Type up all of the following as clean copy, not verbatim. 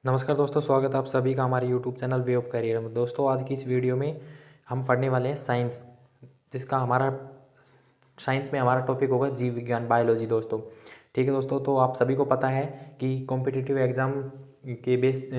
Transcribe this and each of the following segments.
नमस्कार दोस्तों, स्वागत है आप सभी का हमारे YouTube channel way of career में। दोस्तों आज की इस वीडियो में हम पढ़ने वाले हैं साइंस, जिसका हमारा साइंस में हमारा टॉपिक होगा जीव विज्ञान, बायोलॉजी। दोस्तों ठीक है दोस्तों, तो आप सभी को पता है कि कॉम्पिटिटिव एग्ज़ाम के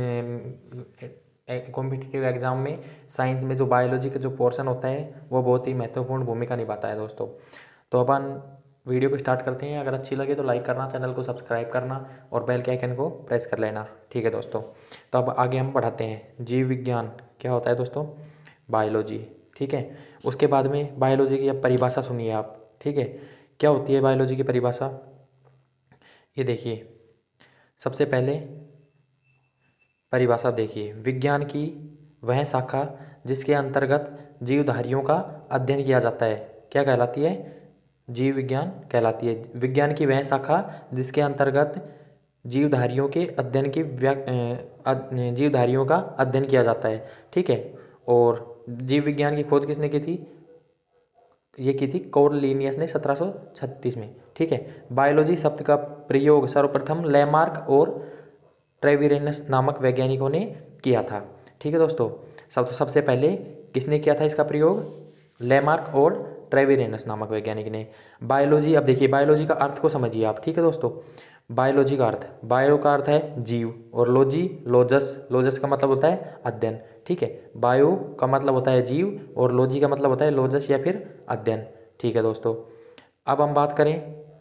कॉम्पिटिटिव एग्ज़ाम में साइंस में जो बायोलॉजी का जो पोर्शन होता है वो बहुत ही महत्वपूर्ण भूमिका निभाता है। दोस्तों तो अपन वीडियो को स्टार्ट करते हैं। अगर अच्छी लगे तो लाइक करना, चैनल को सब्सक्राइब करना और बेल के आइकन को प्रेस कर लेना। ठीक है दोस्तों, तो अब आगे हम बढ़ाते हैं। जीव विज्ञान क्या होता है दोस्तों? बायोलॉजी। ठीक है, उसके बाद में बायोलॉजी की अब परिभाषा सुनिए आप। ठीक है, क्या होती है बायोलॉजी की परिभाषा? ये देखिए, सबसे पहले परिभाषा देखिए, विज्ञान की वह शाखा जिसके अंतर्गत जीवधारियों का अध्ययन किया जाता है क्या कहलाती है? जीव विज्ञान कहलाती है। विज्ञान की वह शाखा जिसके अंतर्गत जीवधारियों के अध्ययन की जीवधारियों का अध्ययन किया जाता है। ठीक है, और जीव विज्ञान की खोज किसने की थी? ये की थी कॉर्लिनियस ने 1736 में। ठीक है, बायोलॉजी शब्द का प्रयोग सर्वप्रथम लेमार्क और ट्रेविरेनस नामक वैज्ञानिकों ने किया था। ठीक है दोस्तों, सबसे पहले किसने किया था इसका प्रयोग? लेमार्क और ट्रेविरेनस नामक वैज्ञानिक ने। बायोलॉजी, अब देखिए बायोलॉजी का अर्थ को समझिए आप। ठीक है दोस्तों, बायोलॉजी का अर्थ, बायो का अर्थ है जीव, और लॉजी लॉजस, लॉजस का मतलब होता है अध्ययन। ठीक है, बायो का मतलब होता है जीव और लॉजी का मतलब होता है लॉजस या फिर अध्ययन। ठीक है दोस्तों, अब हम बात करें,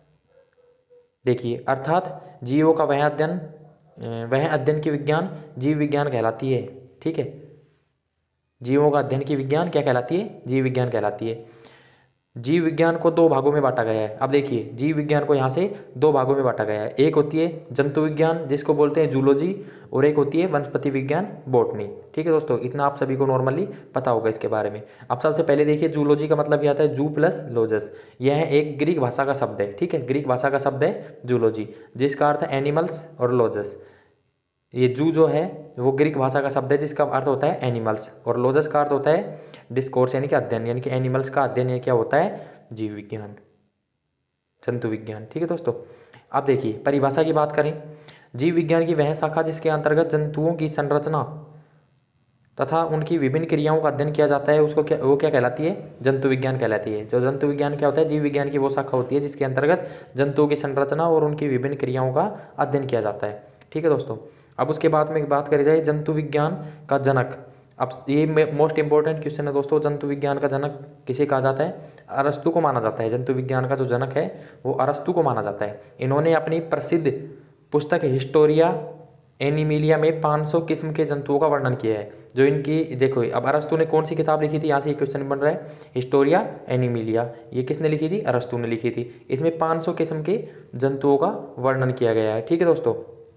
देखिए अर्थात जीवों का वह अध्ययन की विज्ञान जीव विज्ञान कहलाती है। ठीक है, जीवों का अध्ययन की विज्ञान क्या कहलाती है? जीव विज्ञान कहलाती है। जीव विज्ञान को दो भागों में बांटा गया है। अब देखिए, जीव विज्ञान को यहाँ से दो भागों में बांटा गया है। एक होती है जंतु विज्ञान जिसको बोलते हैं जूलॉजी, और एक होती है वनस्पति विज्ञान, बॉटनी। ठीक है दोस्तों, इतना आप सभी को नॉर्मली पता होगा इसके बारे में। अब सबसे पहले देखिए, जूलॉजी का मतलब क्या आता है? जू प्लस लॉजस। यह एक ग्रीक भाषा का शब्द है। ठीक है, ग्रीक भाषा का शब्द है जूलॉजी, जिसका अर्थ है एनिमल्स, और लॉजस, ये जू जो है वो ग्रीक भाषा का शब्द है जिसका अर्थ होता है एनिमल्स, और लॉजस का अर्थ होता है डिस्कोर्स यानी कि अध्ययन, यानी कि एनिमल्स का अध्ययन ये क्या होता है? जीव विज्ञान, जंतु विज्ञान। ठीक है दोस्तों, अब देखिए परिभाषा की बात करें, जीव विज्ञान की वह शाखा जिसके अंतर्गत जंतुओं की संरचना तथा उनकी विभिन्न क्रियाओं का अध्ययन किया जाता है उसको वो क्या कहलाती है? जंतु विज्ञान कहलाती है। जो जंतु विज्ञान क्या होता है? जीव विज्ञान की वो शाखा होती है जिसके अंतर्गत जंतुओं की संरचना और उनकी विभिन्न क्रियाओं का अध्ययन किया जाता है। ठीक है दोस्तों, अब उसके बाद में बात करी जाए जंतु विज्ञान का जनक। अब ये मोस्ट इंपॉर्टेंट क्वेश्चन है दोस्तों, जंतु विज्ञान का जनक किसे कहा जाता है? अरस्तु को माना जाता है। जंतु विज्ञान का जो जनक है वो अरस्तु को माना जाता है। इन्होंने अपनी प्रसिद्ध पुस्तक हिस्टोरिया एनिमिलिया में 500 किस्म के जंतुओं का वर्णन किया है। जो इनकी देखो, अब अरस्तु ने कौन सी किताब लिखी थी? यहाँ से क्वेश्चन बन रहा है, हिस्टोरिया एनिमिलिया। ये किसने लिखी थी? अरस्तु ने लिखी थी। इसमें 500 किस्म के जंतुओं का वर्णन किया गया है। ठीक है दोस्तों,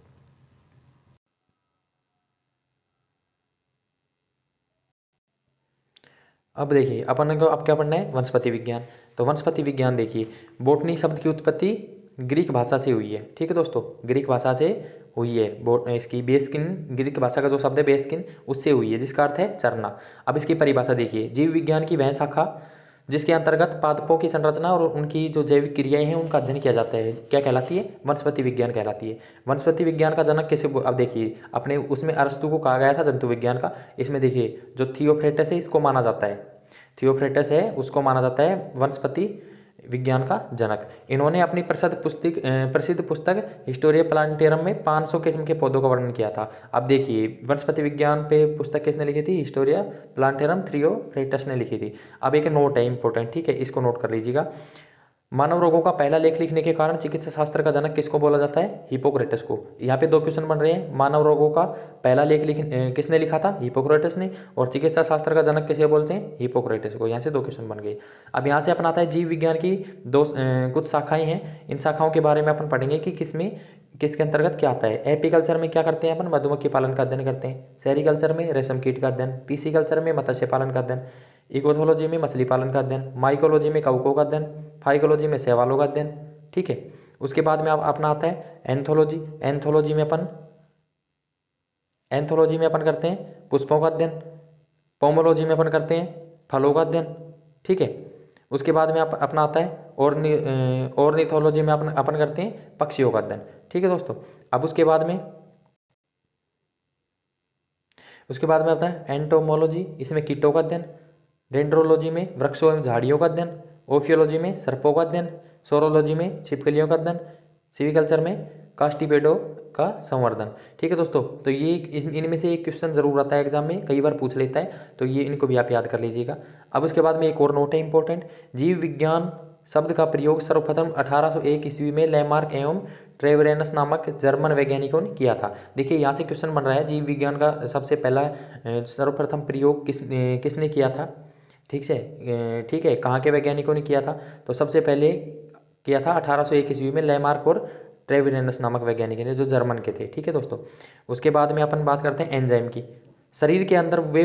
अब देखिए अपन को अब क्या पढ़ना है? वनस्पति विज्ञान। तो वनस्पति विज्ञान देखिए, बोटनी शब्द की उत्पत्ति ग्रीक भाषा से हुई है। ठीक है दोस्तों, ग्रीक भाषा से हुई है। इसकी बेस्किन, ग्रीक भाषा का जो शब्द है बेस्किन, उससे हुई है, जिसका अर्थ है चरना। अब इसकी परिभाषा देखिए, जीव विज्ञान की वह शाखा जिसके अंतर्गत पादपों की संरचना और उनकी जो जैविक क्रियाएं हैं उनका अध्ययन किया जाता है क्या कहलाती है? वनस्पति विज्ञान कहलाती है। वनस्पति विज्ञान का जनक किसे? अब देखिए, अपने उसमें अरस्तु को कहा गया था जंतु विज्ञान का। इसमें देखिए जो थियोफ्रेटस है इसको माना जाता है, थियोफ्रेटस है उसको माना जाता है वनस्पति विज्ञान का जनक। इन्होंने अपनी प्रसिद्ध पुस्तक हिस्टोरिया प्लांटेरम में 500 किस्म के पौधों का वर्णन किया था। अब देखिए, वनस्पति विज्ञान पे पुस्तक किसने लिखी थी? हिस्टोरिया प्लांटेरम थियोफ्रेटस ने लिखी थी। अब एक नोट है इंपॉर्टेंट, ठीक है, इसको नोट कर लीजिएगा। मानव रोगों का पहला लेख लिखने के कारण चिकित्सा शास्त्र का जनक किसको बोला जाता है? हिपोक्रेटस को। यहाँ पे दो क्वेश्चन बन रहे हैं, मानव रोगों का पहला लेख किसने लिखा था? हिपोक्रेटस ने। और चिकित्सा शास्त्र का जनक किसे बोलते हैं? हिपोक्रेटस को। यहाँ से दो क्वेश्चन बन गए। अब यहाँ से अपन आता है जीव विज्ञान की कुछ शाखाएं हैं। इन शाखाओं के बारे में अपन पढ़ेंगे कि किसके अंतर्गत क्या आता है। एपीकल्चर में क्या करते हैं अपन? मधुमक्खी पालन का अध्ययन करते हैं। सेरिकल्चर में रेशम कीट का अध्ययन। पीसीकल्चर में मत्स्य पालन का अध्ययन। इकोथोलॉजी में मछली पालन का अध्ययन। माइकोलॉजी में कवकों का अध्ययन। फाइकोलॉजी में शैवालों का अध्ययन। ठीक है, उसके बाद में अपना आता है एंथोलॉजी। एंथोलॉजी में अपन करते हैं पुष्पों का अध्ययन। पोमोलॉजी में अपन करते हैं फलों का अध्ययन। ठीक है, उसके बाद में अपना आता है ऑर्निथोलॉजी में अपन करते हैं पक्षियों का अध्ययन। ठीक है दोस्तों, अब उसके बाद में उसके बाद में आता है एंटोमोलॉजी, इसमें कीटों का अध्ययन। डेंड्रोलॉजी में वृक्षों एवं झाड़ियों का अध्ययन। ओफियोलॉजी में सर्पों का अध्ययन। सोरोलॉजी में छिपकलियों का अध्ययन। सिविकल्चर में कास्टिपेडो का संवर्धन। ठीक है दोस्तों, तो ये इनमें से एक क्वेश्चन जरूर आता है एग्जाम में, कई बार पूछ लेता है, तो ये इनको भी आप याद कर लीजिएगा। अब उसके बाद में एक और नोट है इंपॉर्टेंट, जीव विज्ञान शब्द का प्रयोग सर्वप्रथम 1801 ईस्वी में लैमार्क एवं ट्रेवरेनस नामक जर्मन वैज्ञानिकों ने किया था। देखिए यहाँ से क्वेश्चन बन रहा है, जीव विज्ञान का सबसे पहला सर्वप्रथम प्रयोग किसने किया था। ठीक है, कहाँ के वैज्ञानिकों ने किया था, तो सबसे पहले किया था 1801 ईस्वी में लैमार्क और ट्रेविरेनस नामक वैज्ञानिक ने, जो जर्मन के थे। ठीक है दोस्तों, उसके बाद में अपन बात करते हैं एंजाइम की। शरीर के अंदर वे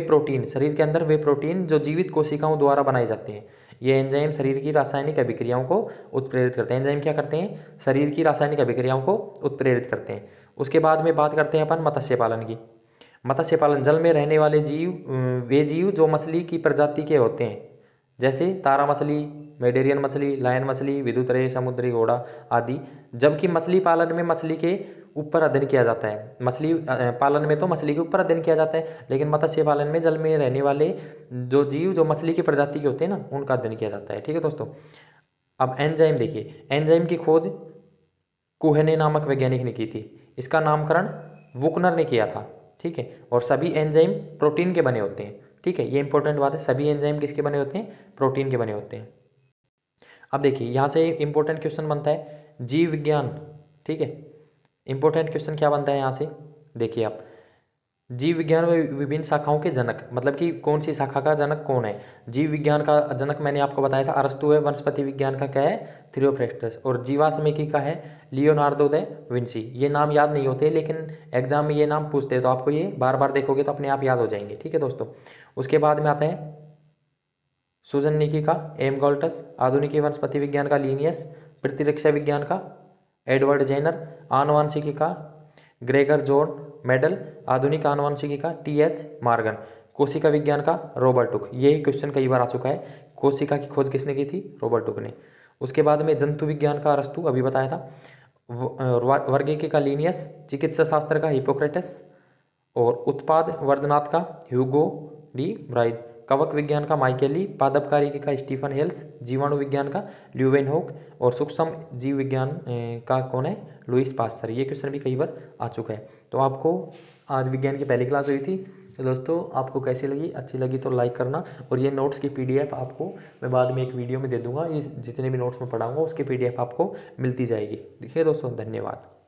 प्रोटीन जो जीवित कोशिकाओं द्वारा बनाए जाते हैं, ये एंजाइम शरीर की रासायनिक अभिक्रियाओं को उत्प्रेरित करते हैं। एंजाइम क्या करते हैं, शरीर की रासायनिक अभिक्रियाओं को उत्प्रेरित करते हैं। उसके बाद में बात करते हैं अपन मत्स्य पालन की। मत्स्य पालन, जल में रहने वाले वे जीव जो मछली की प्रजाति के होते हैं, जैसे तारा मछली, मेडेरियन मछली, लायन मछली, विद्युत रे, समुद्री घोड़ा आदि। जबकि मछली पालन में मछली के ऊपर अध्ययन किया जाता है। मछली पालन में तो मछली के ऊपर अध्ययन किया जाता है, लेकिन मत्स्य पालन में जल में रहने वाले जो जीव जो मछली की प्रजाति के होते हैं ना, उनका अध्ययन किया जाता है। ठीक है दोस्तों, अब एंजाइम देखिए, एंजाइम की खोज कुहने नामक वैज्ञानिक ने की थी। इसका नामकरण वुकनर ने किया था। ठीक है, और सभी एंजाइम प्रोटीन के बने होते हैं। ठीक है, ये इंपॉर्टेंट बात है, सभी एंजाइम किसके बने होते हैं, प्रोटीन के बने होते हैं। अब देखिए यहाँ से इंपॉर्टेंट क्वेश्चन बनता है जीव विज्ञान। ठीक है, इंपॉर्टेंट क्वेश्चन क्या बनता है यहाँ से, देखिए आप, जीव विज्ञान में विभिन्न शाखाओं के जनक, मतलब कि कौन सी शाखा का जनक कौन है। जीव विज्ञान का जनक मैंने आपको बताया था अरस्तु है। वनस्पति विज्ञान का क्या है, थियोफ्रेस्टस। और जीवाश्मिकी का है लियोनार्डो दा विंची। ये नाम याद नहीं होते, लेकिन एग्जाम में ये नाम पूछते हैं, तो आपको ये बार बार देखोगे तो अपने आप याद हो जाएंगे। ठीक है दोस्तों, उसके बाद में आता है सुजननिकी का एमगोल्टस, आधुनिक वनस्पति विज्ञान का लीनियस, प्रतिरक्षा विज्ञान का एडवर्ड जेनर, आनुवंशिकी का ग्रेगर जॉन मेडल, आधुनिक आनुवंशिकी का टीएच मॉर्गन, कोशिका विज्ञान का रॉबर्ट हुक। ये क्वेश्चन कई बार आ चुका है, कोशिका की खोज किसने की थी, रॉबर्ट हुक ने। उसके बाद में जंतु विज्ञान का अरस्तु, अभी बताया था। वर्गीकी का लीनियस, चिकित्सा शास्त्र का हिपोक्रेटस, और उत्पाद वर्धनात् का ह्यूगो डी ब्राइड, कवक विज्ञान का माइकेली, पादपकारिकी का स्टीफन हेल्स, जीवाणु विज्ञान का ल्यूवेनहोक, और सूक्ष्म जीव विज्ञान का कौन है, लुईस पास्चर। ये क्वेश्चन भी कई बार आ चुका है। तो आपको आज विज्ञान की पहली क्लास हुई थी, तो दोस्तों आपको कैसी लगी, अच्छी लगी तो लाइक करना। और ये नोट्स की PDF आपको मैं बाद में एक वीडियो में दे दूंगा, ये जितने भी नोट्स में पढ़ाऊंगा उसकी PDF आपको मिलती जाएगी। देखिए दोस्तों, धन्यवाद।